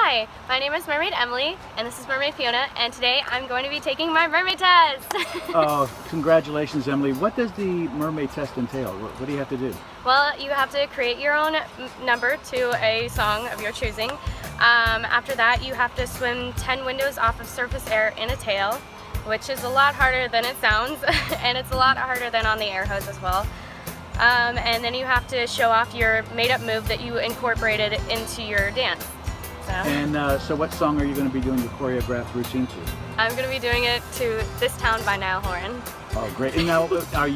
Hi, my name is Mermaid Emily, and this is Mermaid Fiona, and today I'm going to be taking my mermaid test! Oh, congratulations, Emily. What does the mermaid test entail? What do you have to do? Well, you have to create your own number to a song of your choosing. After that, you have to swim 10 windows off of surface air in a tail, which is a lot harder than it sounds, and it's a lot harder than on the air hose as well. And then you have to show off your made-up move that you incorporated into your dance. So. And so what song are you going to be doing the choreographed routine to? I'm going to be doing it to This Town by Niall Horan. Oh, great. And now,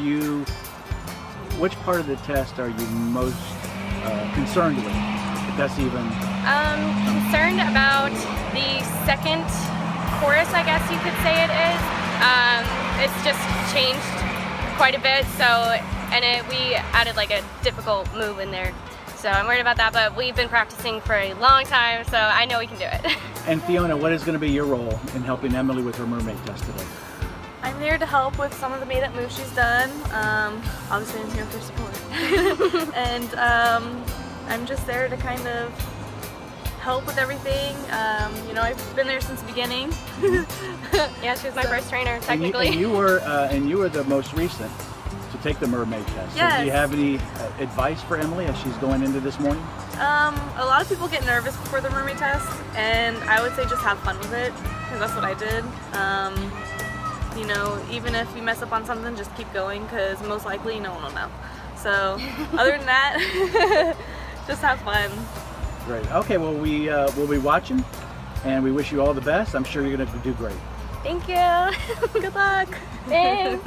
which part of the test are you most concerned with, if that's even? Concerned about the second chorus, I guess you could say it is. It's just changed quite a bit, we added like a difficult move in there. So I'm worried about that, but we've been practicing for a long time, so I know we can do it. And Fiona, what is going to be your role in helping Emily with her mermaid test today? I'm there to help with some of the made-up moves she's done. Obviously I'm here for support. And I'm just there to kind of help with everything. You know, I've been there since the beginning. Yeah, she was my first trainer, technically. And you were the most recent to take the mermaid test. Yes. So do you have any advice for Emily as she's going into this morning? A lot of people get nervous before the mermaid test, and I would say just have fun with it, because that's what I did. You know, even if you mess up on something, just keep going, because most likely no one will know. So, other than that, just have fun. Great. Okay, well we'll be watching, and we wish you all the best. I'm sure you're going to do great. Thank you. Good luck. Thanks.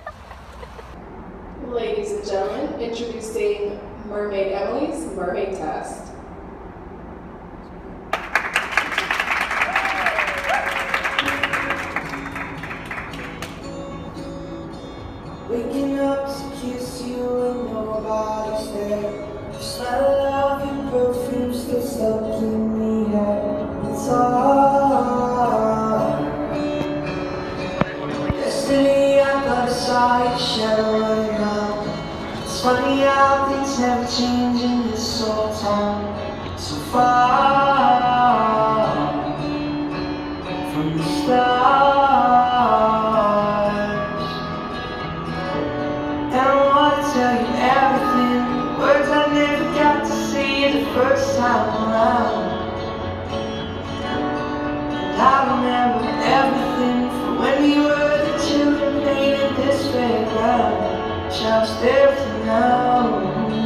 Ladies and gentlemen, introducing Mermaid Emily's Mermaid Test. Waking up to kiss you and nobody's there. The smell of your perfume still stuck in the air. It's hard. Yesterday I thought I saw your shadow running out. It's funny how things never change in this old town. So far from the stars. And I want to tell you everything, words I never got to say the first time around. And I remember everything from when we were the children playing in this playground. Just everything now.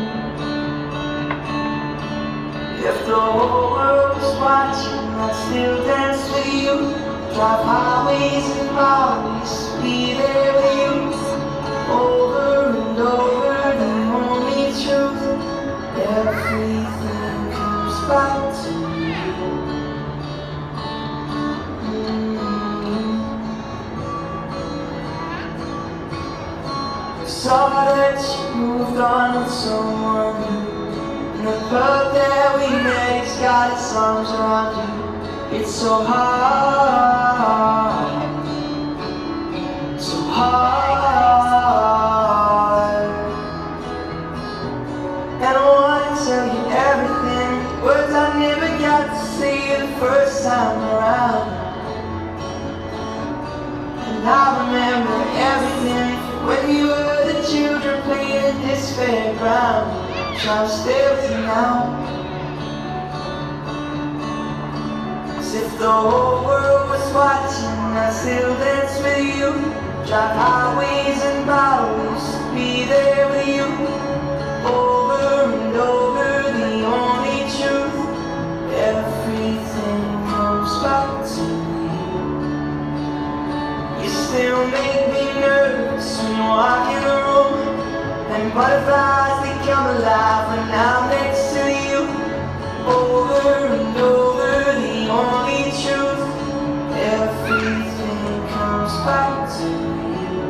If the whole world was watching, I'd still dance with you. Drive highways and byways, be there with you. Over and over, the only truth. Everything comes back to you. Saw that you moved on with someone new, and the love that we made's got its arms around you. It's so hard, so hard. And I want to tell you everything, words I never got to say the first time around. And I remember everything when you were the children playing in this fairground. Try to stay with you now. 'Cause if the whole world was watching, I'd still dance with you. Drive highways and byways, be there with you. Over and over, the only truth. Everything comes back to you. You still make me nervous when you walk in the room, and butterflies, they come alive when I'm next to you. Over and over, the only truth. Everything comes back to you.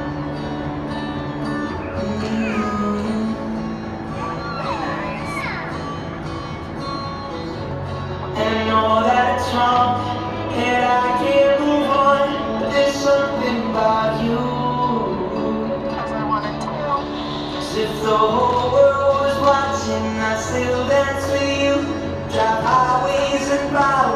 And I know that it's wrong, and I can't move on, but there's something about you. 'Cause I wanna tell. 'Cause if the whole world was watching, I'd still dance with you. Drive highways and byways.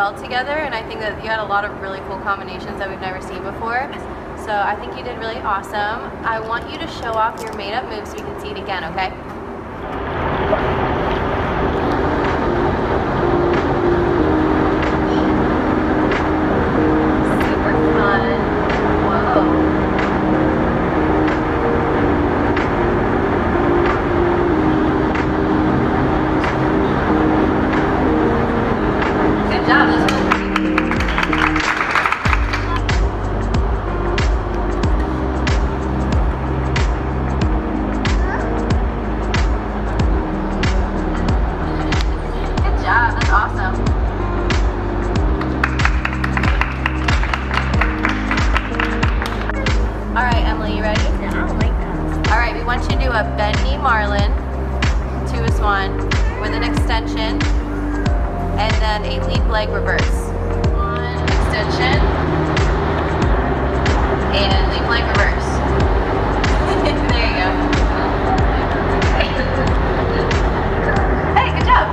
well together, and I think that you had a lot of really cool combinations that we've never seen before. So I think you did really awesome. I want you to show off your made-up moves so we can see it again, okay? Super fun. Whoa. Good job. That's awesome. All right, Emily, you ready? Yeah, I don't like that. All right, we want you to do a bend knee marlin to a swan with an extension and then a leap leg reverse. One extension and leap leg reverse. There you go. Hey, good job.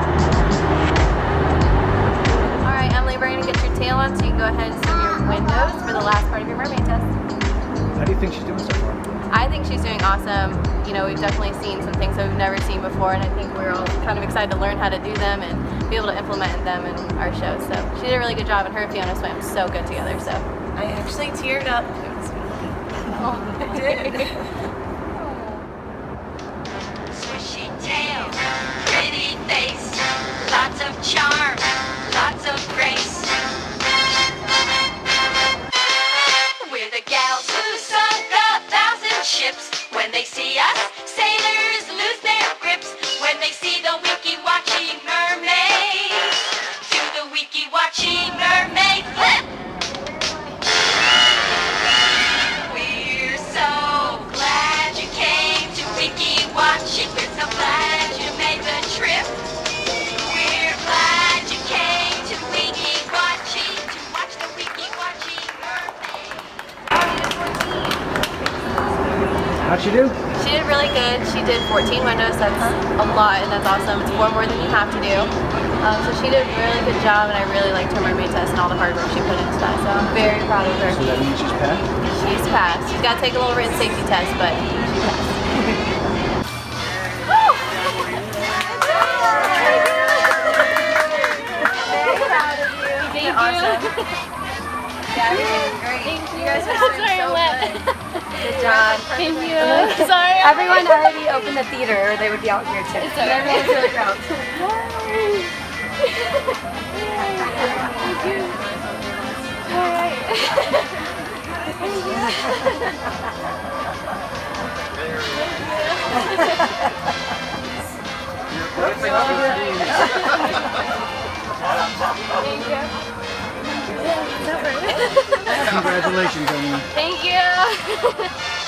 All right, Emily, we're gonna get your tail on so you can go ahead and swim your windows for the last part of your mermaid test. How do you think she's doing so far? I think she's doing awesome. You know, we've definitely seen some things that we've never seen before, and I think we're all kind of excited to learn how to do them and be able to implement them in our show. So she did a really good job, and her and Fiona swam so good together. So I actually teared up. It was really Swishy tail, pretty face, lots of charm, lots of grace. We're the gals who sunk 1,000 ships. When they see us, sailors lose their grips. When they see the Weeki Wachee mermaid, do the Weeki Wachee mermaid flip. We're so glad you came to Weeki Wachee. We're so glad you made the trip. We're glad you came to Weeki Wachee to watch the Weeki Wachee mermaid. How'd she do? she did really good. She did 14 windows. That's a lot, and that's awesome. It's one more than you have to do. So she did a really good job, and I really liked her mermaid test and all the hard work she put into that. So I'm very proud of her. So that means she's passed? She's passed. She's got to take a little written safety test, but she passed. Thank you. Awesome. Yeah, everything was great. Thank you. You guys are doing so good. Good job. Thank you. Sorry. Everyone already opened the theater, or they would be out here too. It's okay. Everyone's really proud. Thank you. All Congratulations, Emily. Thank you.